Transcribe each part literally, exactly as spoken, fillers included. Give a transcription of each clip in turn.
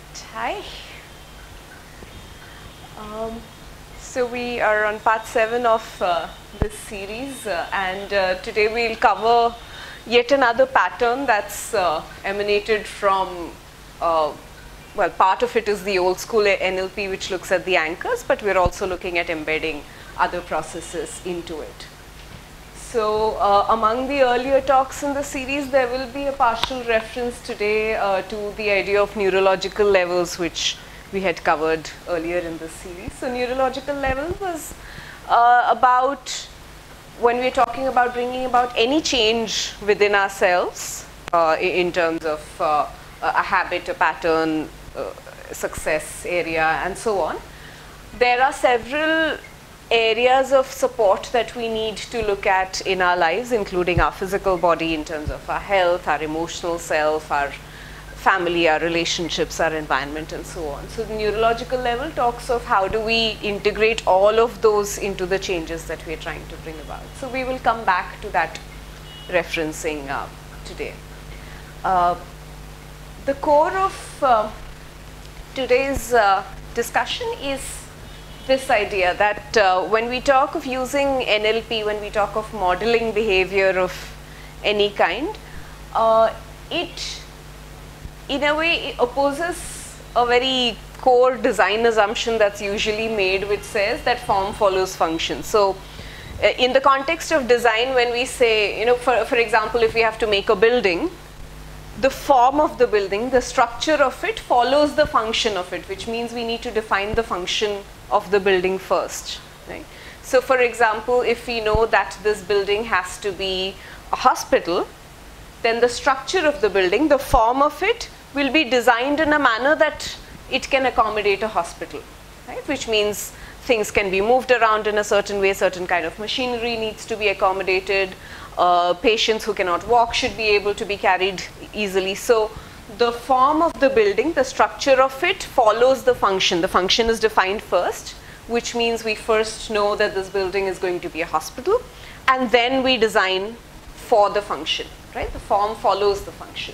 Hi. Um, so we are on part seven of uh, this series, uh, and uh, today we'll cover yet another pattern that's uh, emanated from, uh, well, part of it is the old school N L P, which looks at the anchors, but we're also looking at embedding other processes into it. So uh, among the earlier talks in the series, there will be a partial reference today uh, to the idea of neurological levels, which we had covered earlier in this series. So neurological level was uh, about when we're talking about bringing about any change within ourselves uh, in terms of uh, a habit, a pattern, uh, success area, and so on. There are several areas of support that we need to look at in our lives, including our physical body in terms of our health, our emotional self, our family, our relationships, our environment, and so on. So the neurological level talks of how do we integrate all of those into the changes that we are trying to bring about. So we will come back to that referencing uh, today. Uh, the core of uh, today's uh, discussion is this idea that uh, when we talk of using N L P, when we talk of modeling behavior of any kind, uh, it in a way opposes a very core design assumption that's usually made, which says that form follows function. So uh, in the context of design, when we say, you know, for, for example, if we have to make a building, the form of the building, the structure of it follows the function of it, which means we need to define the function of the building first, right? So for example, if we know that this building has to be a hospital, then the structure of the building, the form of it, will be designed in a manner that it can accommodate a hospital, right? Which means things can be moved around in a certain way, certain kind of machinery needs to be accommodated, uh, patients who cannot walk should be able to be carried easily. So the form of the building, the structure of it follows the function. The function is defined first, which means we first know that this building is going to be a hospital, and then we design for the function, right? The form follows the function.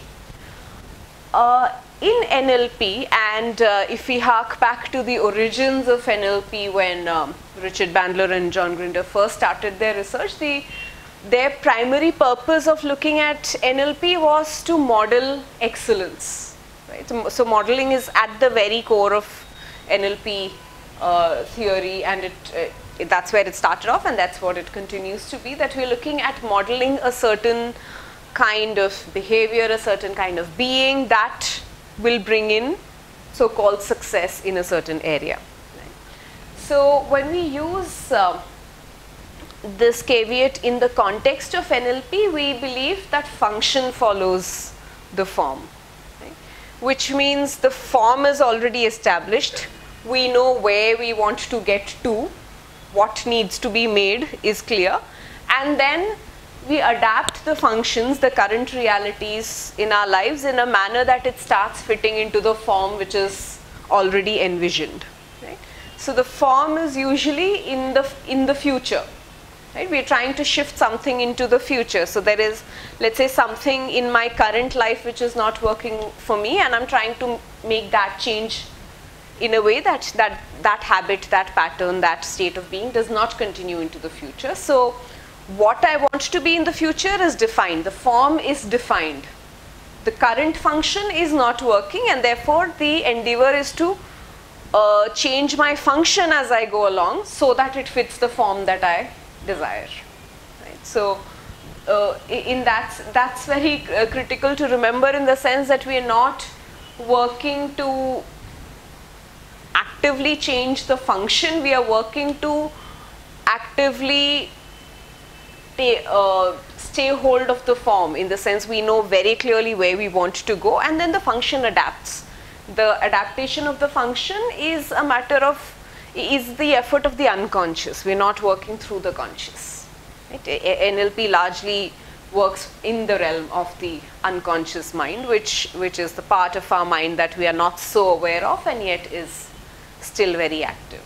Uh, in N L P, and uh, if we hark back to the origins of N L P when um, Richard Bandler and John Grinder first started their research, the their primary purpose of looking at N L P was to model excellence, right? So, so modeling is at the very core of N L P uh, theory, and it, uh, that's where it started off, and that's what it continues to be, that we're looking at modeling a certain kind of behavior, a certain kind of being that will bring in so-called success in a certain area. Right? So when we use uh, this caveat in the context of N L P, we believe that function follows the form, right? Which means the form is already established. We know where we want to get to, what needs to be made is clear, and then we adapt the functions, the current realities in our lives in a manner that it starts fitting into the form which is already envisioned, right? So the form is usually in the, in the future. Right? We're trying to shift something into the future. So there is, let's say, something in my current life which is not working for me, and I'm trying to make that change in a way that that, that habit, that pattern, that state of being does not continue into the future. So what I want to be in the future is defined. The form is defined. The current function is not working, and therefore the endeavor is to uh, change my function as I go along so that it fits the form that I desire, right? So uh, in that, that's very uh, critical to remember, in the sense that we are not working to actively change the function, we are working to actively stay, uh, stay hold of the form, in the sense we know very clearly where we want to go, and then the function adapts. The adaptation of the function is a matter of is the effort of the unconscious. We're not working through the conscious. Right? N L P largely works in the realm of the unconscious mind, which, which is the part of our mind that we are not so aware of and yet is still very active.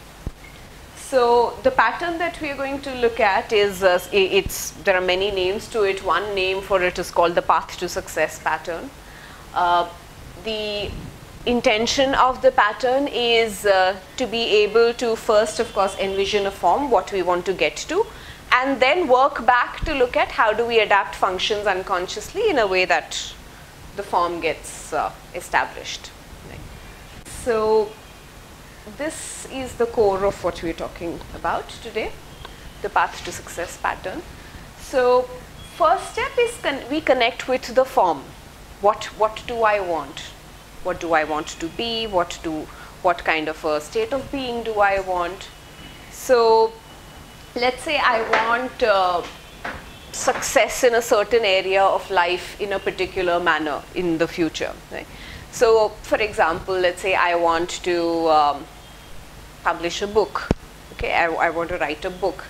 So the pattern that we are going to look at is, uh, it's, there are many names to it. One name for it is called the path to success pattern. Uh, the intention of the pattern is uh, to be able to first, of course, envision a form, what we want to get to, and then work back to look at how do we adapt functions unconsciously in a way that the form gets uh, established. Right. So this is the core of what we're talking about today, the path to success pattern. So first step is con we connect with the form. What, what do I want? What do I want to be? What, do, what kind of a state of being do I want? So let's say I want uh, success in a certain area of life in a particular manner in the future. Right? So for example, let's say I want to um, publish a book. Okay, I, I want to write a book.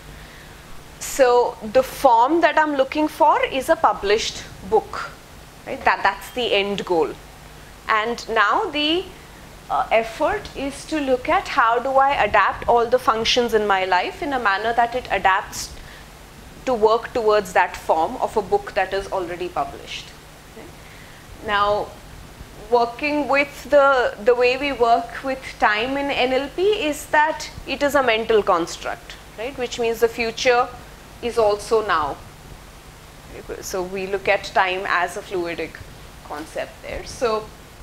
So the form that I'm looking for is a published book. Right? That, that's the end goal. And now the uh, effort is to look at how do I adapt all the functions in my life in a manner that it adapts to work towards that form of a book that is already published. Okay? Now, working with the, the way we work with time in N L P is that it is a mental construct, right? Which means the future is also now. So we look at time as a fluidic concept there. So,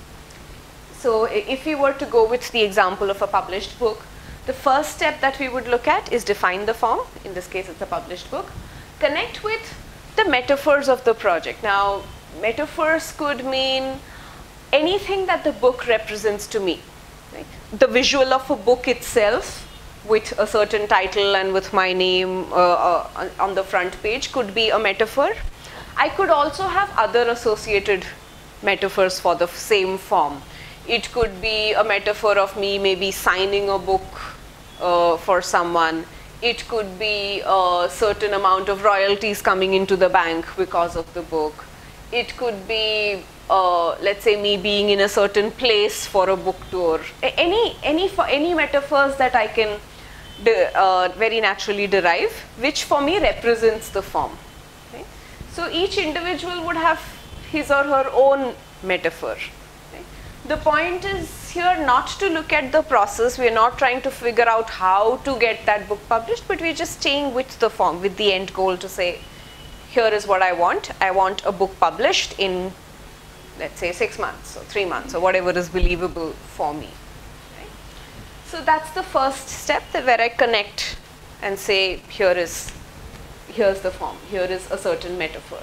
so if we were to go with the example of a published book, the first step that we would look at is define the form. In this case, it's a published book. Connect with the metaphors of the project. Now, metaphors could mean anything that the book represents to me. Right? The visual of a book itself with a certain title and with my name uh, uh, on the front page could be a metaphor. I could also have other associated metaphors for the same form. It could be a metaphor of me maybe signing a book uh, for someone. It could be a certain amount of royalties coming into the bank because of the book. It could be, uh, let's say, me being in a certain place for a book tour. Any, any, any metaphors that I can de uh, very naturally derive, which for me represents the form. Okay? So each individual would have his or her own metaphor. Okay? The point is here not to look at the process. We are not trying to figure out how to get that book published, but we're just staying with the form, with the end goal to say, here is what I want. I want a book published in, let's say, six months or three months or whatever is believable for me. Right? So that's the first step, that where I connect and say, here is, here's the form. Here is a certain metaphor.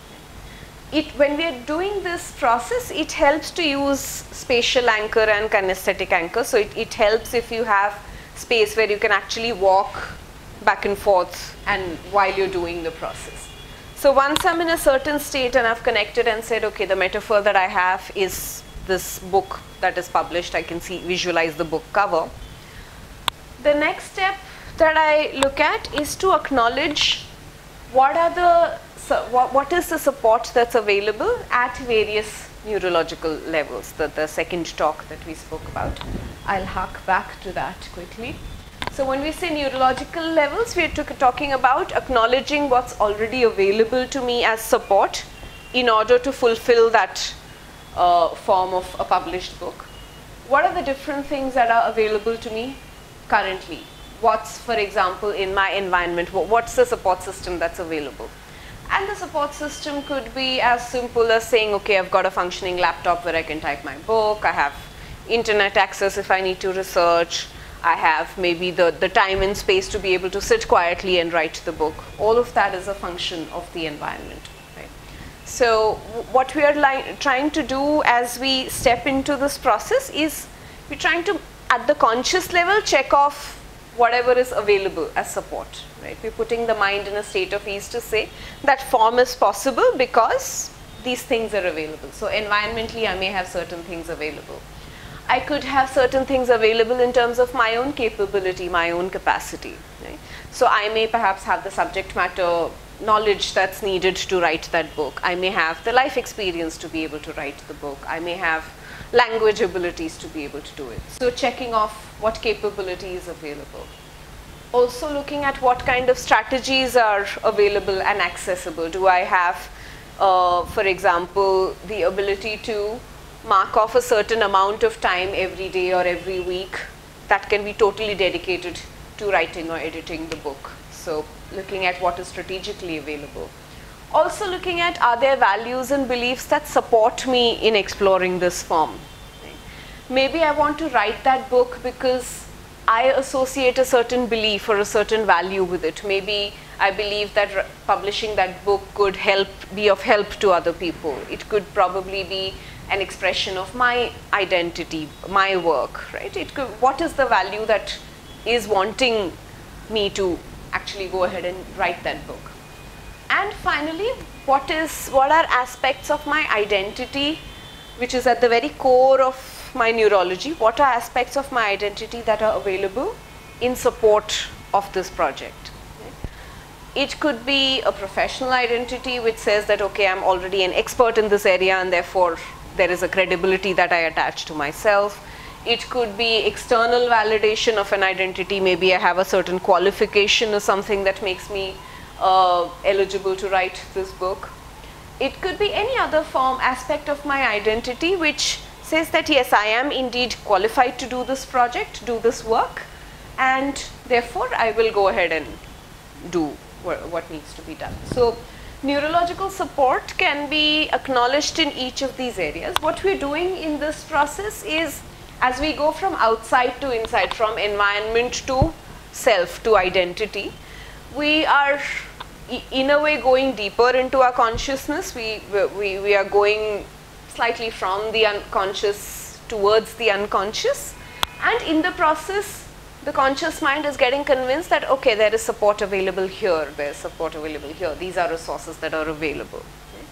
It, when we are doing this process, it helps to use spatial anchor and kinesthetic anchor. So it, it helps if you have space where you can actually walk back and forth and while you're doing the process. So once I'm in a certain state and I've connected and said, okay, the metaphor that I have is this book that is published, I can see, visualize the book cover. The next step that I look at is to acknowledge what are the, so what, what is the support that's available at various neurological levels, the, the second talk that we spoke about. I'll hark back to that quickly. So when we say neurological levels, we are talking about acknowledging what's already available to me as support in order to fulfill that uh, form of a published book. What are the different things that are available to me currently? What's, for example, in my environment, what's the support system that's available? And the support system could be as simple as saying, okay, I've got a functioning laptop where I can type my book, I have internet access if I need to research, I have maybe the, the time and space to be able to sit quietly and write the book. All of that is a function of the environment. Right? So what we are trying to do as we step into this process is we're trying to, at the conscious level, check off whatever is available as support. Right? We're putting the mind in a state of ease to say that form is possible because these things are available. So environmentally, I may have certain things available. I could have certain things available in terms of my own capability, my own capacity. Right? So I may perhaps have the subject matter knowledge that's needed to write that book. I may have the life experience to be able to write the book. I may have language abilities to be able to do it. So checking off what capability is available. Also looking at what kind of strategies are available and accessible. Do I have, uh, for example, the ability to mark off a certain amount of time every day or every week that can be totally dedicated to writing or editing the book. So looking at what is strategically available. Also looking at, are there values and beliefs that support me in exploring this form? Maybe I want to write that book because I associate a certain belief or a certain value with it. Maybe I believe that publishing that book could help, be of help to other people. It could probably be an expression of my identity, my work, right? It could, what is the value that is wanting me to actually go ahead and write that book? And finally, what is, what are aspects of my identity, which is at the very core of my neurology? What are aspects of my identity that are available in support of this project? It could be a professional identity which says that, okay, I'm already an expert in this area and therefore there is a credibility that I attach to myself. It could be external validation of an identity. Maybe I have a certain qualification or something that makes me uh, eligible to write this book. It could be any other form, aspect of my identity which says that yes, I am indeed qualified to do this project, do this work, and therefore I will go ahead and do what needs to be done. So neurological support can be acknowledged in each of these areas. What we're doing in this process is, as we go from outside to inside, from environment to self, to identity, we are in a way going deeper into our consciousness. We, we, we are going slightly from the unconscious towards the unconscious, and in the process the conscious mind is getting convinced that okay, there is support available here, there is support available here, these are resources that are available.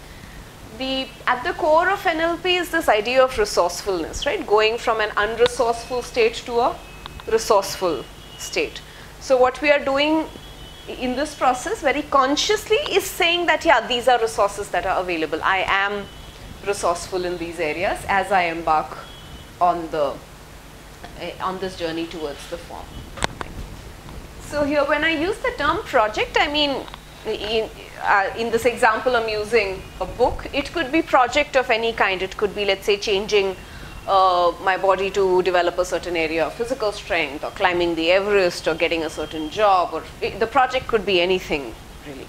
The, at the core of N L P is this idea of resourcefulness, right? Going from an unresourceful state to a resourceful state. So what we are doing in this process very consciously is saying that yeah, these are resources that are available. I am resourceful in these areas as I embark on the uh, on this journey towards the form. So here when I use the term project, I mean in, uh, in this example I'm using a book. It could be project of any kind. It could be, let's say, changing uh, my body to develop a certain area of physical strength, or climbing the Everest, or getting a certain job, or it, the project could be anything really.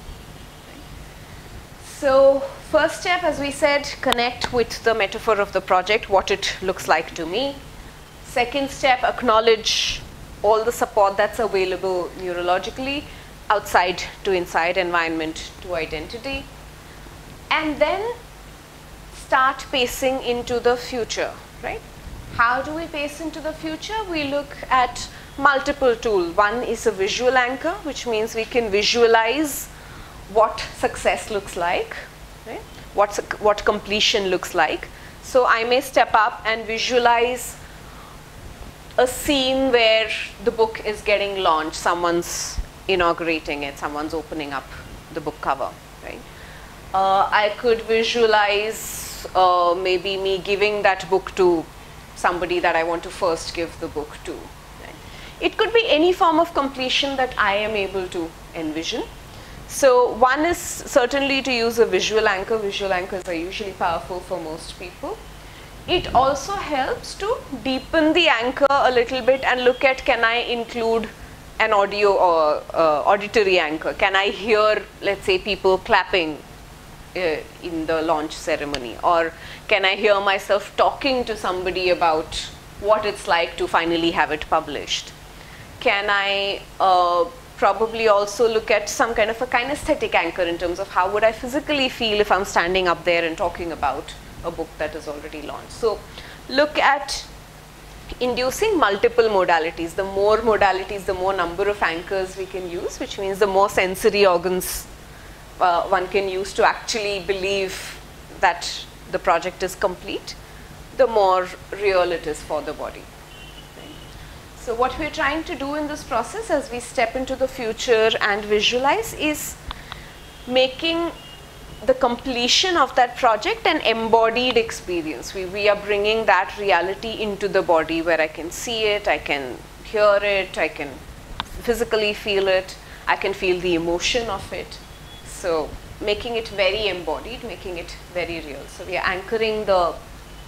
So first step, as we said, connect with the metaphor of the project, what it looks like to me. Second step, acknowledge all the support that's available neurologically, outside to inside, environment to identity. And then start pacing into the future, right? How do we pace into the future? We look at multiple tools. One is a visual anchor, which means we can visualize what success looks like, right? What's, what completion looks like. So I may step up and visualize a scene where the book is getting launched, someone's inaugurating it, someone's opening up the book cover, right? Uh, I could visualize uh, maybe me giving that book to somebody that I want to first give the book to. Right? It could be any form of completion that I am able to envision. So one is certainly to use a visual anchor. Visual anchors are usually powerful for most people. It also helps to deepen the anchor a little bit and look at, can I include an audio or uh, auditory anchor? Can I hear, let's say, people clapping uh, in the launch ceremony? Or can I hear myself talking to somebody about what it's like to finally have it published? Can I uh, probably also look at some kind of a kinesthetic anchor in terms of how would I physically feel if I'm standing up there and talking about a book that is already launched? So look at inducing multiple modalities. The more modalities, the more number of anchors we can use, which means the more sensory organs uh, one can use to actually believe that the project is complete, the more real it is for the body. So what we're trying to do in this process as we step into the future and visualize is making the completion of that project an embodied experience. We, we are bringing that reality into the body where I can see it, I can hear it, I can physically feel it, I can feel the emotion of it. So making it very embodied, making it very real. So we are anchoring the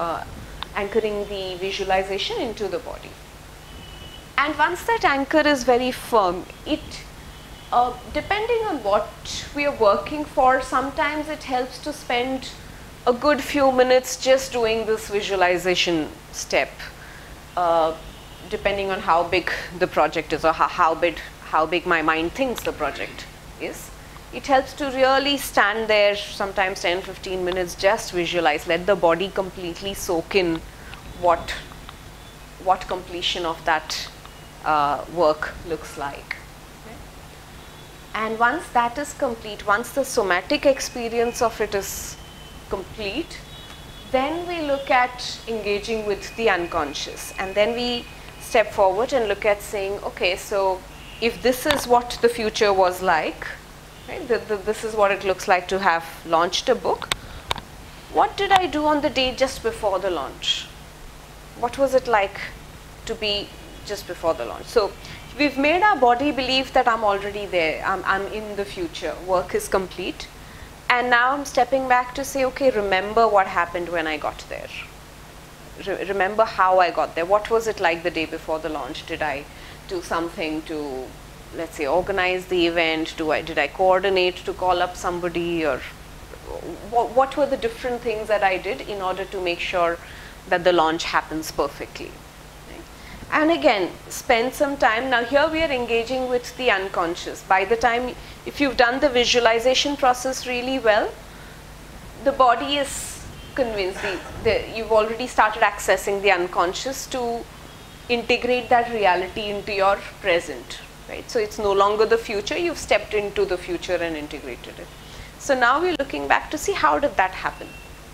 uh, anchoring the visualization into the body. And once that anchor is very firm, it, uh, depending on what we are working for, sometimes it helps to spend a good few minutes just doing this visualization step, uh, depending on how big the project is, or how, how big how big my mind thinks the project is. It helps to really stand there, sometimes ten to fifteen minutes, just visualize, let the body completely soak in what, what completion of that uh, work looks like. Okay? And once that is complete, once the somatic experience of it is complete, then we look at engaging with the unconscious, and then we step forward and look at saying, okay, so if this is what the future was like, right, the, the, this is what it looks like to have launched a book, what did I do on the day just before the launch? What was it like to be just before the launch? So we've made our body believe that I'm already there, I'm, I'm in the future, work is complete. And now I'm stepping back to say, okay, remember what happened when I got there. Re remember how I got there. What was it like the day before the launch? Did I do something to, let's say, organize the event? Do I, did I coordinate to call up somebody? Or what, what were the different things that I did in order to make sure that the launch happens perfectly? And again, spend some time. Now here we are engaging with the unconscious. By the time, if you've done the visualization process really well, the body is convinced, the, the, you've already started accessing the unconscious to integrate that reality into your present, right? So it's no longer the future, you've stepped into the future and integrated it. So now we're looking back to see how did that happen.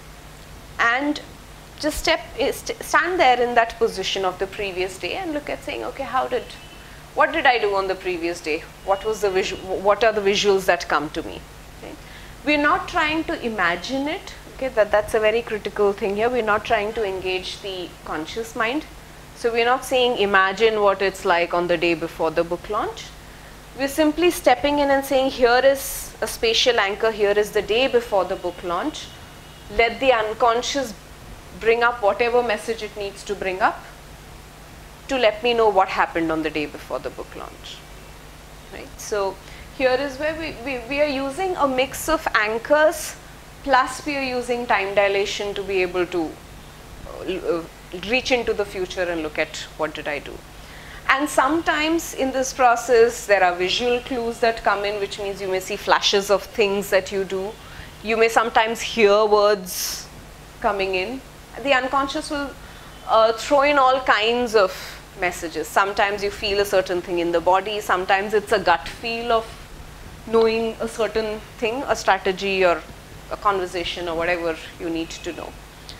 And just step, stand there in that position of the previous day and look at saying, okay, how did, what did I do on the previous day? What was the visual, what are the visuals that come to me? Okay. We're not trying to imagine it. Okay, that, that's a very critical thing here. We're not trying to engage the conscious mind. So we're not saying imagine what it's like on the day before the book launch. We're simply stepping in and saying, here is a spatial anchor, here is the day before the book launch. Let the unconscious bring up whatever message it needs to bring up to let me know what happened on the day before the book launch. Right? So here is where we, we, we are using a mix of anchors, plus we are using time dilation to be able to uh, reach into the future and look at what did I do. And sometimes in this process there are visual clues that come in, which means you may see flashes of things that you do. You may sometimes hear words coming in. The unconscious will uh, throw in all kinds of messages. Sometimes you feel a certain thing in the body, sometimes it's a gut feel of knowing a certain thing, a strategy or a conversation or whatever you need to know.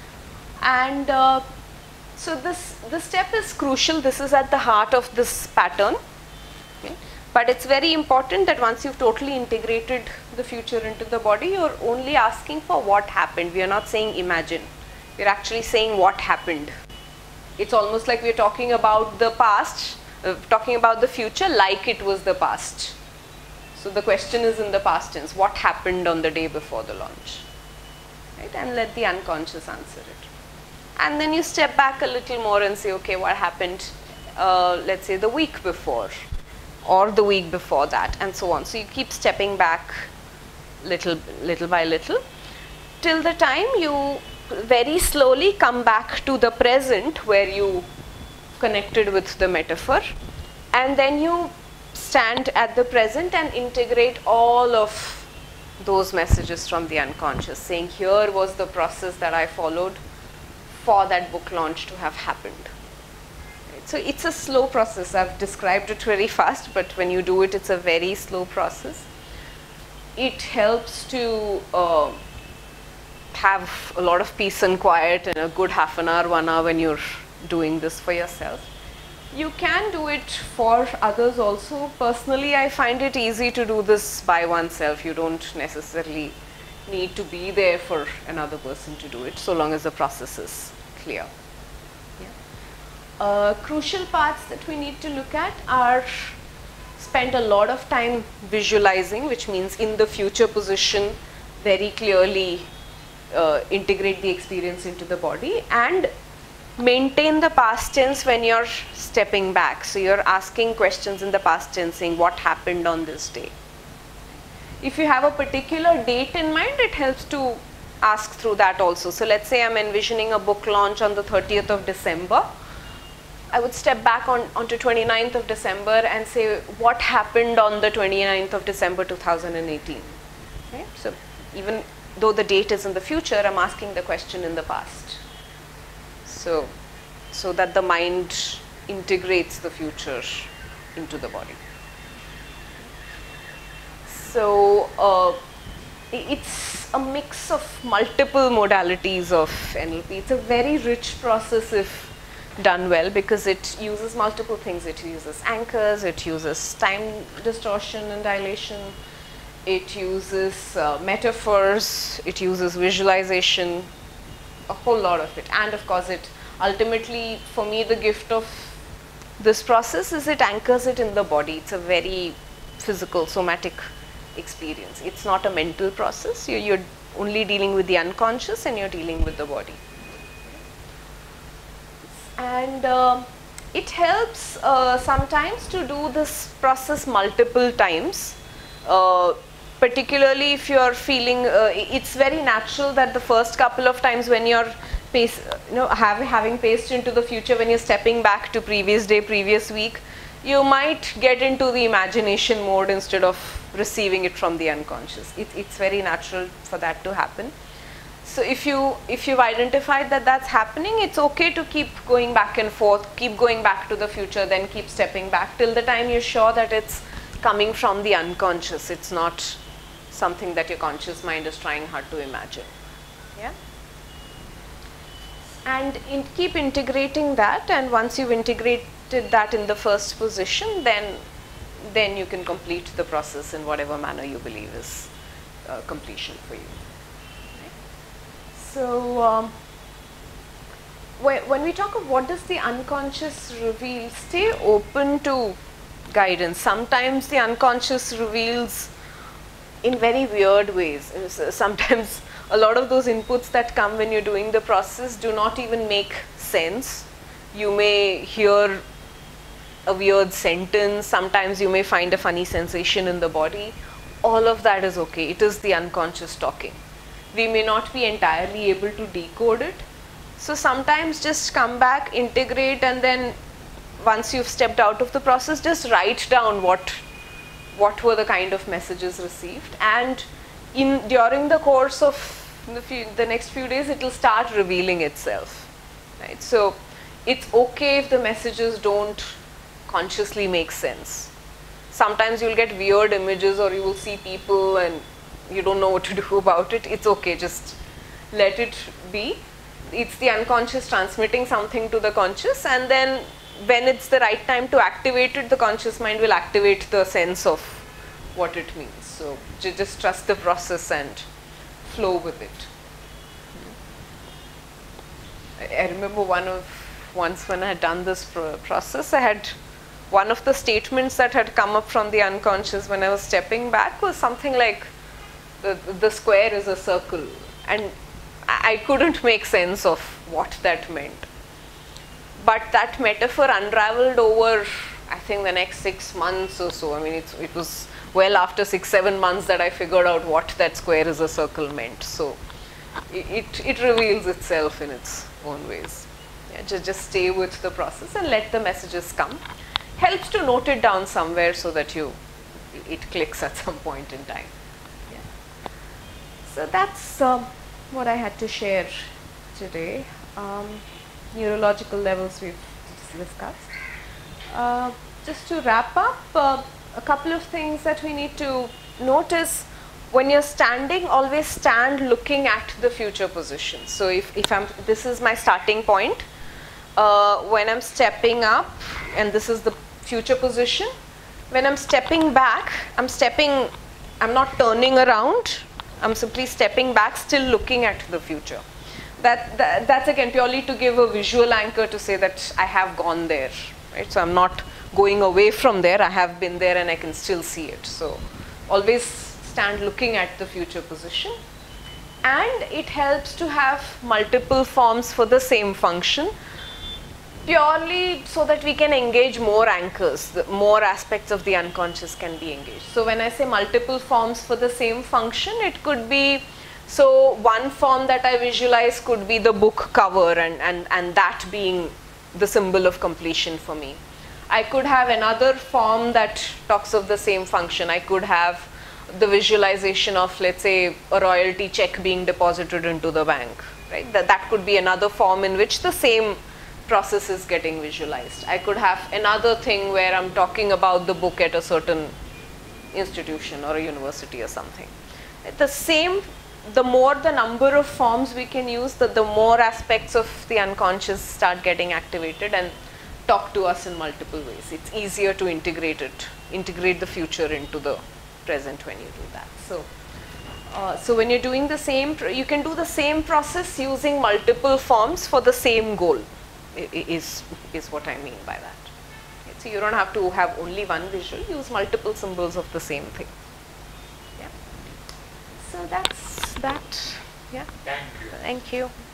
And uh, so this, this step is crucial. This is at the heart of this pattern. Okay? But it's very important that once you've totally integrated the future into the body, you're only asking for what happened. We are not saying imagine. We're actually saying what happened. It's almost like we're talking about the past, uh, talking about the future like it was the past. So the question is in the past tense, what happened on the day before the launch? Right? And let the unconscious answer it. And then you step back a little more and say, okay, what happened, uh, let's say the week before, or the week before that, and so on. So you keep stepping back little, little by little, till the time you very slowly come back to the present where you connected with the metaphor, and then you stand at the present and integrate all of those messages from the unconscious, saying here was the process that I followed for that book launch to have happened. Right? So it's a slow process. I've described it very fast, but when you do it, it's a very slow process. It helps to uh, have a lot of peace and quiet and a good half an hour, one hour when you're doing this for yourself. You can do it for others also. Personally, I find it easy to do this by oneself. You don't necessarily need to be there for another person to do it, so long as the process is clear. Yeah. Uh, crucial parts that we need to look at are spend a lot of time visualizing, which means in the future position, very clearly uh, integrate the experience into the body, and maintain the past tense when you're stepping back. So you're asking questions in the past tense, saying what happened on this day. If you have a particular date in mind, it helps to ask through that also. So let's say I'm envisioning a book launch on the thirtieth of December. I would step back on onto twenty-ninth of December and say what happened on the twenty-ninth of December two thousand eighteen. Okay? So even though the date is in the future, I'm asking the question in the past. So, so that the mind integrates the future into the body. So uh, it's a mix of multiple modalities of N L P. It's a very rich process if done well, because it uses multiple things. It uses anchors, it uses time distortion and dilation, it uses uh, metaphors, it uses visualization, a whole lot of it. And of course, it ultimately, for me, the gift of this process is it anchors it in the body. It's a very physical, somatic experience. It's not a mental process. You're, you're only dealing with the unconscious and you're dealing with the body. And uh, it helps uh, sometimes to do this process multiple times, uh, particularly if you're feeling, uh, it's very natural that the first couple of times when you're pace, you know, have, having paced into the future, when you're stepping back to previous day, previous week, you might get into the imagination mode instead of receiving it from the unconscious. It, it's very natural for that to happen. So if you if you've identified that that's happening, it's okay to keep going back and forth, keep going back to the future, then keep stepping back till the time you're sure that it's coming from the unconscious. It's not something that your conscious mind is trying hard to imagine. Yeah. And in, keep integrating that, and once you've integrated that in the first position, then then you can complete the process in whatever manner you believe is uh, completion for you. So, um, when, when we talk of what does the unconscious reveal, stay open to guidance. Sometimes the unconscious reveals in very weird ways. Sometimes a lot of those inputs that come when you're doing the process do not even make sense. You may hear a weird sentence, sometimes you may find a funny sensation in the body. All of that is okay. It is the unconscious talking. We may not be entirely able to decode it. So sometimes just come back, integrate, and then once you've stepped out of the process, just write down what what were the kind of messages received, and in during the course of the, few, the next few days, it will start revealing itself. Right? So it's okay if the messages don't consciously make sense. Sometimes you'll get weird images, or you will see people and you don't know what to do about it. It's okay, just let it be. It's the unconscious transmitting something to the conscious, and then when it's the right time to activate it, the conscious mind will activate the sense of what it means. So just trust the process and flow with it. I remember one of once when I had done this pro process, I had one of the statements that had come up from the unconscious when I was stepping back was something like, the, the square is a circle, and I couldn't make sense of what that meant. But that metaphor unraveled over, I think, the next six months or so. I mean, it's, it was well after six, seven months that I figured out what that square is a circle meant. So it, it reveals itself in its own ways. Yeah, just, just stay with the process and let the messages come. Helps to note it down somewhere so that you, it clicks at some point in time. Yeah. So that's um, what I had to share today. Um, neurological levels we've discussed. Uh, just to wrap up, uh, a couple of things that we need to notice. When you're standing, always stand looking at the future position. So if, if I'm, this is my starting point, uh, when I'm stepping up, and this is the future position, when I'm stepping back, I'm stepping, I'm not turning around, I'm simply stepping back, still looking at the future. That, that that's again purely to give a visual anchor to say that I have gone there, right? So I'm not going away from there, I have been there and I can still see it. So always stand looking at the future position. and it helps to have multiple forms for the same function, purely so that we can engage more anchors, the more aspects of the unconscious can be engaged. So when I say multiple forms for the same function, it could be, so one form that I visualize could be the book cover, and, and, and that being the symbol of completion for me. I could have another form that talks of the same function. I could have the visualization of, let's say, a royalty check being deposited into the bank, right? That, that could be another form in which the same process is getting visualized. I could have another thing where I'm talking about the book at a certain institution or a university or something. The same, the more the number of forms we can use, the, the more aspects of the unconscious start getting activated and talk to us in multiple ways. It's easier to integrate it, integrate the future into the present when you do that. So, uh, so when you're doing the same, you can do the same process using multiple forms for the same goal, is, is what I mean by that. Okay, so you don't have to have only one visual, use multiple symbols of the same thing. Yeah. So that's that. Yeah. Thank you. Thank you.